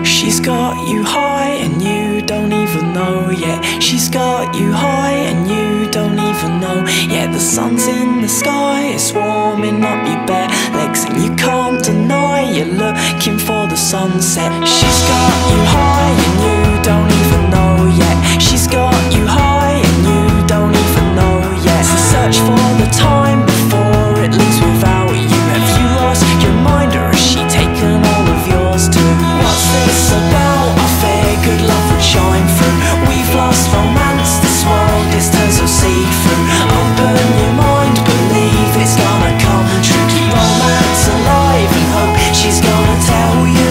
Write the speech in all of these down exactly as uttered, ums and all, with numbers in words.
She's got you high and you don't even know yet. She's got you high and you don't even know yet. The sun's in the sky, it's warming up your bare legs, and you can't deny you're looking for the sunset. She's got you high and you don't even know yet. She's got you high and you don't even know yet. So search for the time before it leaves without you. Have you lost your mind, or has she taken all of yours too? What's this about? I figured love would shine through. We've lost romance, this world is turned so see-through. Open your mind, believe it's gonna come true. Keep romance alive and hope she's gonna tell you.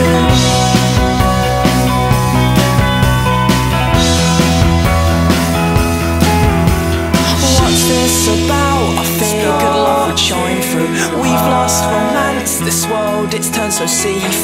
What's this about? I figured love would shine through. We've lost romance, this world it's turned so see-through.